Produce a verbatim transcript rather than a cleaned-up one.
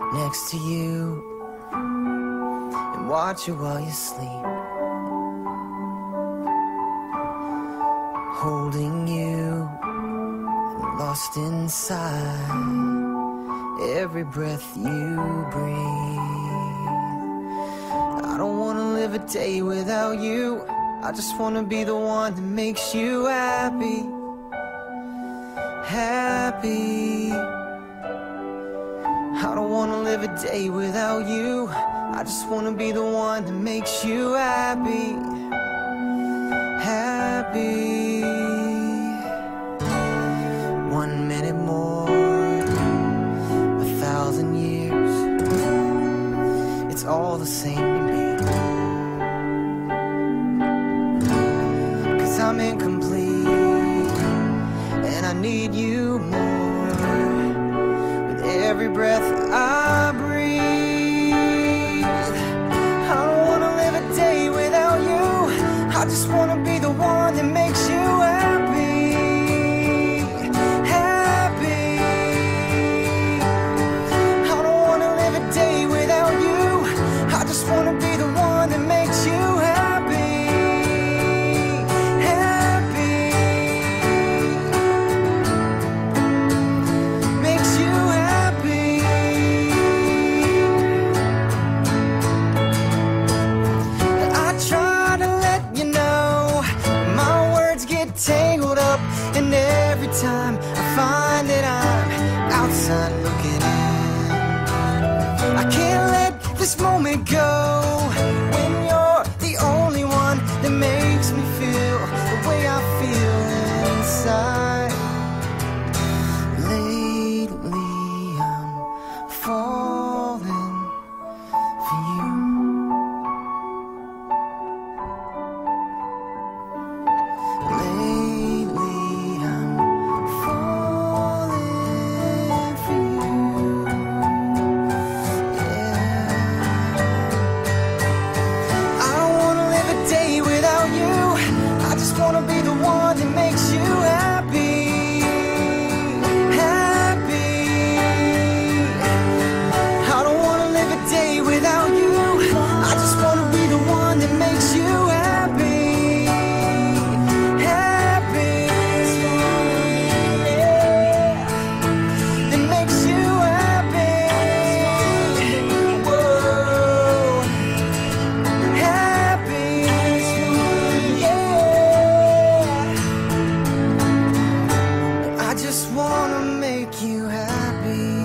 next to you and watch you while you sleep, holding you and lost inside every breath you breathe. I don't wanna live a day without you. I just wanna be the one that makes you happy, happy. I don't wanna live a day without you. I just wanna be the one that makes you happy, happy. One minute more, a thousand years, it's all the same to me. 'Cause I'm incomplete and I need you more with every breath I breathe. I don't wanna live a day without you. I just wanna be the one that makes you happy, happy. I don't wanna live a day without you. I just wanna be the one that makes you happy, happy. Makes you happy. I try to let you know my words get tangled up, and every time I find that I'm outside looking in, I can't let this moment go when you're the only one that makes me feel the way I feel inside. Lately I'm falling for you. Lately I'm falling for you. Yeah. I don't wanna live a day without you. I just wanna be the one that makes you happy, happy. I don't wanna live a day without you. I just wanna be the one that makes you happy, happy. That makes you happy. Whoa. Happy. Yeah. I just wanna make you happy.